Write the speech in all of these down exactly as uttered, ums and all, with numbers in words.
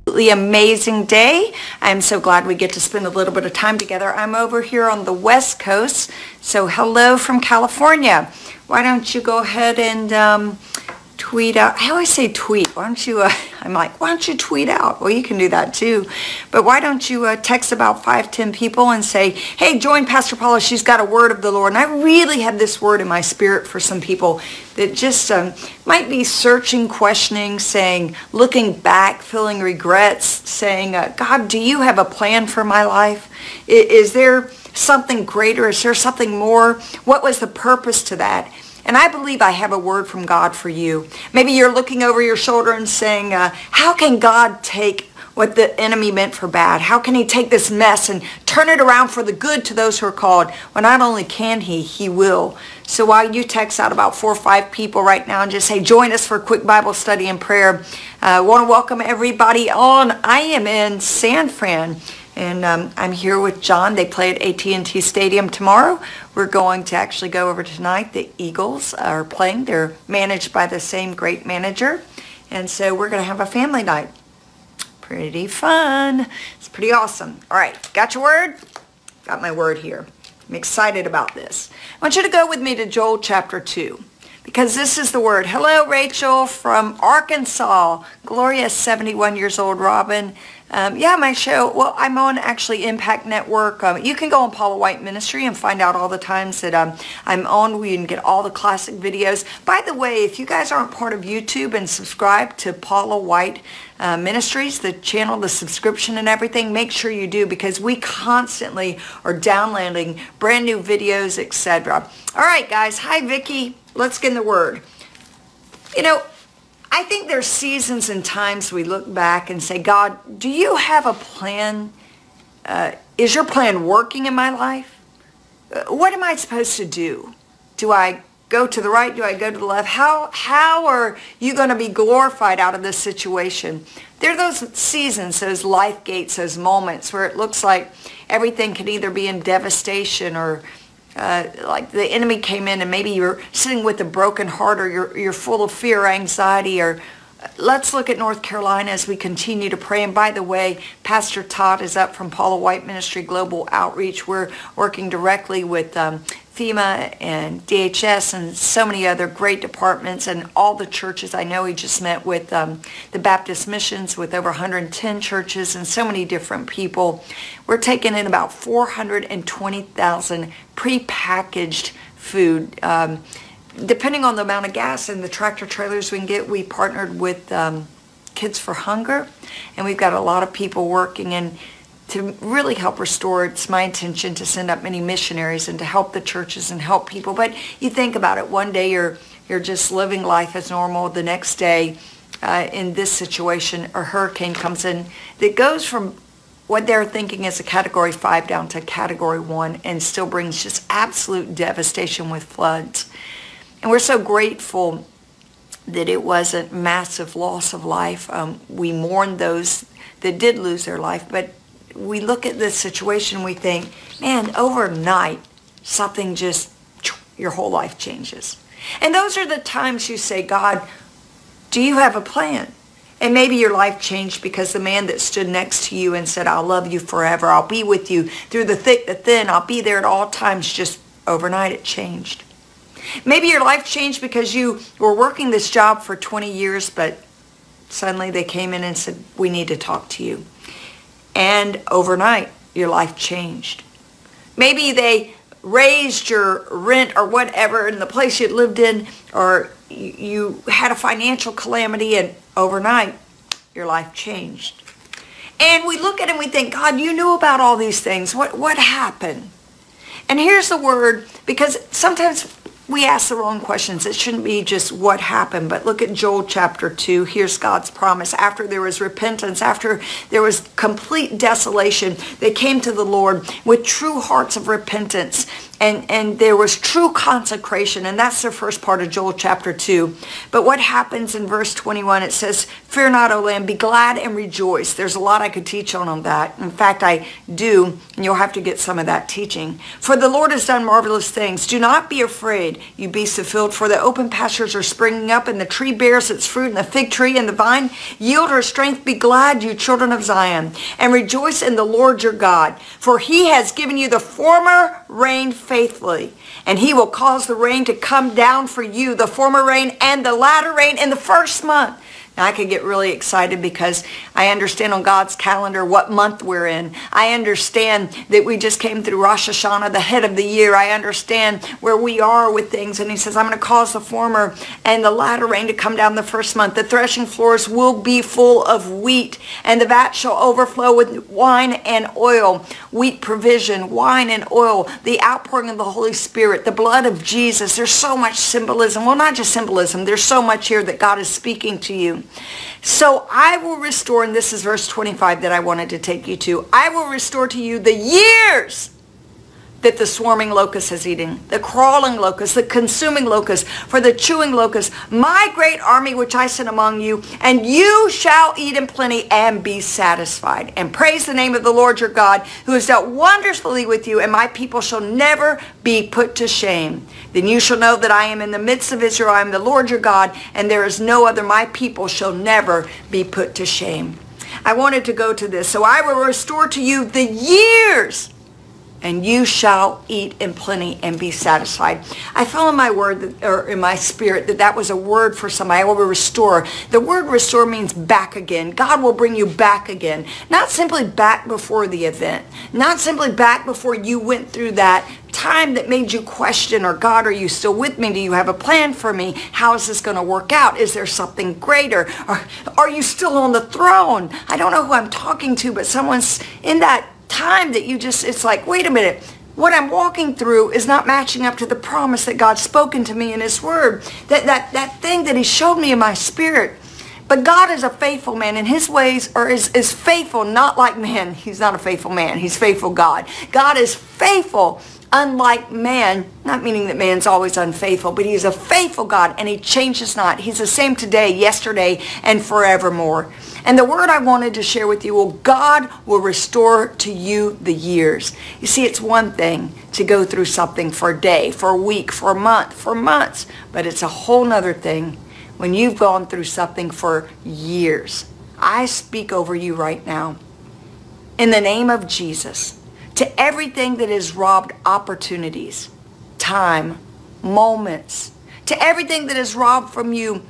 Amazing day. I'm so glad we get to spend a little bit of time together. I'm over here on the West Coast, so hello from California. Why don't you go ahead and um, tweet out? I always say tweet. Why don't you, uh, I'm like, why don't you tweet out? Well, you can do that too. But why don't you uh, text about five, ten people and say, hey, join Pastor Paula. She's got a word of the Lord. And I really have this word in my spirit for some people that just um, might be searching, questioning, saying, looking back, feeling regrets, saying, uh, God, do you have a plan for my life? Is, is there something greater? Is there something more? What was the purpose to that? And I believe I have a word from God for you. Maybe you're looking over your shoulder and saying, uh, how can God take what the enemy meant for bad? How can he take this mess and turn it around for the good to those who are called? Well, not only can he, he will. So while you text out about four or five people right now and just say, join us for a quick Bible study and prayer, I uh, want to welcome everybody on. I am in San Fran. And um, I'm here with John. They play at A T and T Stadium tomorrow. We're going to actually go over tonight. The Eagles are playing. They're managed by the same great manager. And so we're going to have a family night. Pretty fun. It's pretty awesome. All right. Got your word? Got my word here. I'm excited about this. I want you to go with me to Joel chapter two. Because this is the word. Hello, Rachel from Arkansas. Gloria, seventy-one years old. Robin. Um, yeah, my show, well, I'm on actually Impact Network. Um, you can go on Paula White Ministry and find out all the times that um, I'm on. We can get all the classic videos. By the way, if you guys aren't part of YouTube and subscribe to Paula White uh, Ministries, the channel, the subscription and everything, make sure you do because we constantly are downloading brand new videos, et cetera. All right, guys. Hi, Vicki. Let's get in the word. You know, I think there's seasons and times we look back and say, God, do you have a plan? Uh, is your plan working in my life? Uh, what am I supposed to do? Do I go to the right? Do I go to the left? How, how are you going to be glorified out of this situation? There are those seasons, those life gates, those moments where it looks like everything can either be in devastation or Uh, like the enemy came in and maybe you're sitting with a broken heart or you're, you're full of fear, anxiety, or let's look at North Carolina as we continue to pray. And by the way, Pastor Todd is up from Paula White Ministry Global Outreach. We're working directly with um, FEMA and D H S and so many other great departments and all the churches. I know he just met with um, the Baptist Missions with over one hundred ten churches and so many different people. We're taking in about four hundred twenty thousand pre-packaged food. Um, depending on the amount of gas and the tractor trailers we can get, we partnered with um, Kids for Hunger, and we've got a lot of people working and to really help restore. It's my intention to send up many missionaries and to help the churches and help people. But you think about it, one day you're you're just living life as normal. The next day, uh, in this situation, a hurricane comes in that goes from what they're thinking is a category five down to category one and still brings just absolute devastation with floods. And we're so grateful that it wasn't massive loss of life. Um, we mourn those that did lose their life, but we look at this situation, we think, man, overnight, something just, your whole life changes. And those are the times you say, God, do you have a plan? And maybe your life changed because the man that stood next to you and said, I'll love you forever, I'll be with you through the thick, the thin, I'll be there at all times, just overnight it changed. Maybe your life changed because you were working this job for twenty years, but suddenly they came in and said, we need to talk to you. And overnight, your life changed. Maybe they raised your rent or whatever in the place you lived in, or you had a financial calamity, and overnight, your life changed. And we look at it and we think, God, you knew about all these things. What, what happened? And here's the word, because sometimes we ask the wrong questions. It shouldn't be just what happened, but look at Joel chapter two. Here's God's promise. After there was repentance, after there was complete desolation, they came to the Lord with true hearts of repentance. and, and there was true consecration, and that's the first part of Joel chapter two. But what happens in verse twenty-one, it says, "Fear not, O land, be glad and rejoice." There's a lot I could teach on, on that. In fact, I do, and you'll have to get some of that teaching. "For the Lord has done marvelous things. Do not be afraid, you beasts of field, for the open pastures are springing up, and the tree bears its fruit, and the fig tree and the vine yield her strength. Be glad, you children of Zion, and rejoice in the Lord your God. For he has given you the former rain faithfully, and he will cause the rain to come down for you, the former rain and the latter rain in the first month." Now, I could get really excited because I understand on God's calendar what month we're in. I understand that we just came through Rosh Hashanah, the head of the year. I understand where we are with things. And he says, "I'm going to cause the former and the latter rain to come down the first month. The threshing floors will be full of wheat, and the vat shall overflow with wine and oil." Wheat provision, wine and oil, the outpouring of the Holy Spirit, the blood of Jesus. There's so much symbolism. Well, not just symbolism. There's so much here that God is speaking to you. "So I will restore," and this is verse twenty-five that I wanted to take you to, "I will restore to you the years that the swarming locust has eaten, the crawling locust, the consuming locust, for the chewing locust, my great army which I sent among you, and you shall eat in plenty and be satisfied. And praise the name of the Lord your God, who has dealt wonderfully with you, and my people shall never be put to shame. Then you shall know that I am in the midst of Israel. I am the Lord your God, and there is no other. My people shall never be put to shame." I wanted to go to this. "So I will restore to you the years, and you shall eat in plenty and be satisfied." I feel in my word, that, or in my spirit, that that was a word for somebody. I will restore. The word restore means back again. God will bring you back again. Not simply back before the event. Not simply back before you went through that time that made you question, or God, are you still with me? Do you have a plan for me? How is this going to work out? Is there something greater? Or are you still on the throne? I don't know who I'm talking to, but someone's in that time that you just, it's like, wait a minute, what I'm walking through is not matching up to the promise that God's spoken to me in his word. That, that, that thing that he showed me in my spirit. But God is a faithful man, and his ways are is, is faithful, not like man. He's not a faithful man. He's faithful God. God is faithful, unlike man, not meaning that man's always unfaithful, but he's a faithful God, and he changes not. He's the same today, yesterday, and forevermore. And the word I wanted to share with you, well, God will restore to you the years. You see, it's one thing to go through something for a day, for a week, for a month, for months, but it's a whole nother thing when you've gone through something for years. I speak over you right now, in the name of Jesus, to everything that has robbed opportunities, time, moments, to everything that has robbed from you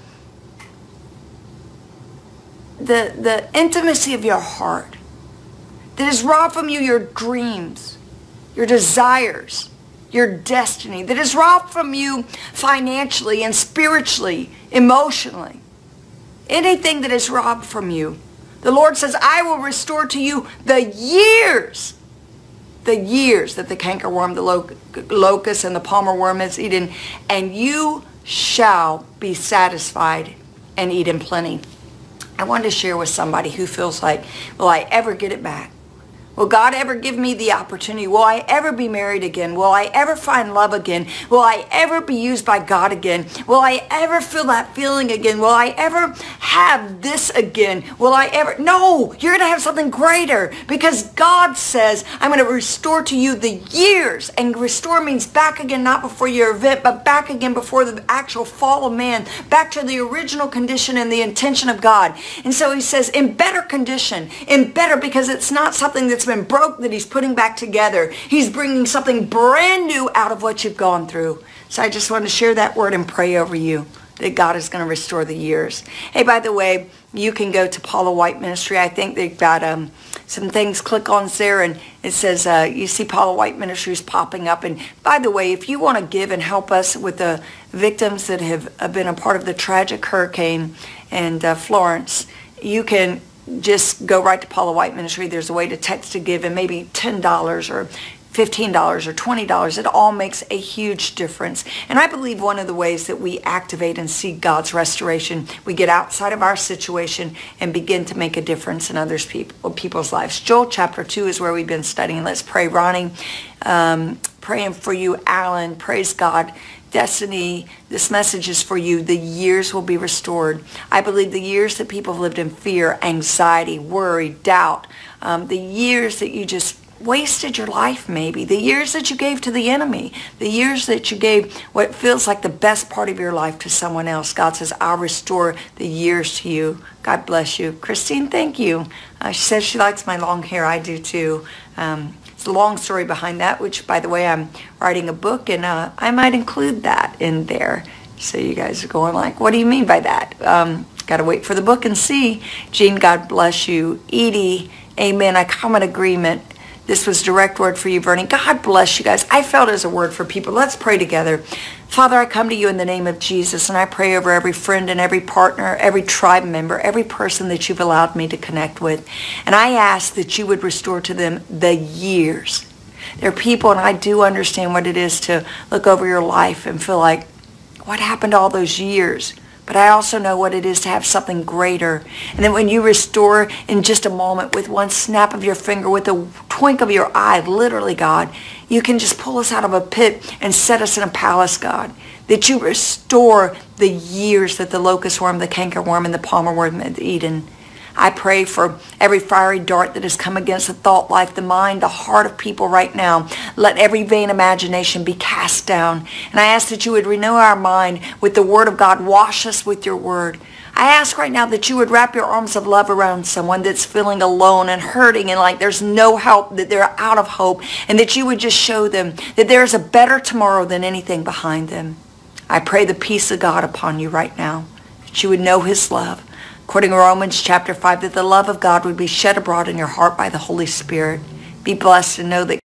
the, the intimacy of your heart, that has robbed from you your dreams, your desires, your destiny, that has robbed from you financially and spiritually, emotionally. Anything that is robbed from you, the Lord says, I will restore to you the years the years that the cankerworm, the lo locust, and the palmer worm has eaten, and you shall be satisfied and eat in plenty. I wanted to share with somebody who feels like, will I ever get it back? Will God ever give me the opportunity? Will I ever be married again? Will I ever find love again? Will I ever be used by God again? Will I ever feel that feeling again? Will I ever have this again? Will I ever? No, you're going to have something greater, because God says, I'm going to restore to you the years. And restore means back again, not before your event, but back again before the actual fall of man, back to the original condition and the intention of God. And so he says, in better condition, in better, because it's not something that's been broke that he's putting back together. He's bringing something brand new out of what you've gone through. So I just want to share that word and pray over you that God is going to restore the years. Hey, by the way, you can go to Paula White Ministry. I think they've got um, some things, click on there, and it says, uh, you see Paula White Ministries popping up. And by the way, if you want to give and help us with the victims that have been a part of the tragic hurricane in uh, Florence, you can just go right to Paula White Ministry. There's a way to text to give, and maybe ten dollars or fifteen dollars or twenty dollars. It all makes a huge difference. And I believe one of the ways that we activate and see God's restoration, we get outside of our situation and begin to make a difference in others people, people's lives. Joel chapter two is where we've been studying. Let's pray. Ronnie, um, praying for you. Alan, praise God. Destiny, this message is for you. The years will be restored. I believe the years that people have lived in fear, anxiety, worry, doubt, um, the years that you just wasted your life maybe, the years that you gave to the enemy, the years that you gave what feels like the best part of your life to someone else. God says, I'll restore the years to you. God bless you. Christine, thank you. Uh, she says she likes my long hair. I do too. Um, it's a long story behind that, which, by the way, I'm writing a book, and uh, I might include that in there. So you guys are going like, what do you mean by that? Um, got to wait for the book and see. Jean, God bless you. Edie, amen. I come in agreement. This was direct word for you, Bernie. God bless you guys. I felt it as a word for people. Let's pray together. Father, I come to you in the name of Jesus, and I pray over every friend and every partner, every tribe member, every person that you've allowed me to connect with. And I ask that you would restore to them the years. There are people, and I do understand what it is to look over your life and feel like, what happened to all those years? But I also know what it is to have something greater. And then when you restore in just a moment, with one snap of your finger, with a twink of your eye, literally, God, you can just pull us out of a pit and set us in a palace, God. That you restore the years that the locust worm, the cankerworm, and the palmer worm had eaten. I pray for every fiery dart that has come against the thought life, the mind, the heart of people right now. Let every vain imagination be cast down. And I ask that you would renew our mind with the word of God. Wash us with your word. I ask right now that you would wrap your arms of love around someone that's feeling alone and hurting and like there's no help, that they're out of hope, and that you would just show them that there is a better tomorrow than anything behind them. I pray the peace of God upon you right now, that you would know his love. According to Romans chapter five, that the love of God would be shed abroad in your heart by the Holy Spirit. Be blessed and know that